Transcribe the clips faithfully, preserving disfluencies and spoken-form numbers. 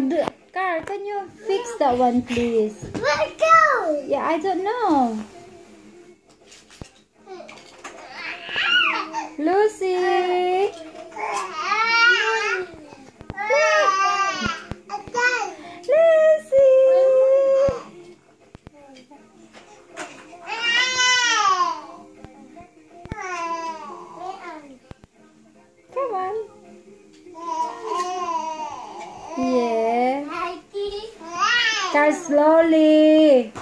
Magdo Carl, can you fix that one, please? Let's go. Yeah, I don't know. Lucy. Lucy. Come on. Yeah. Carl, slowly.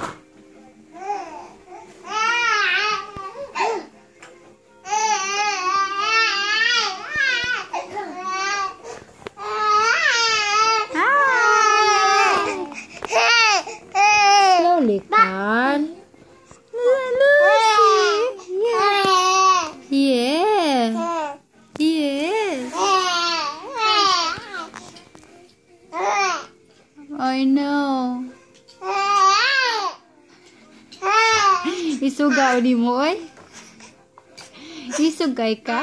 Slowly, Carl. Lucy. Yeah. Yeah. Yes. I know. Isugaw ni mo, oy. Isugay ka?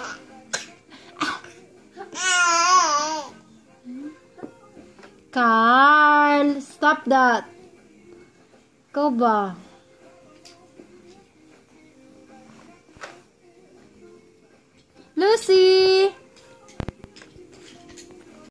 Carl, stop that. Ikaw ba? Lucy!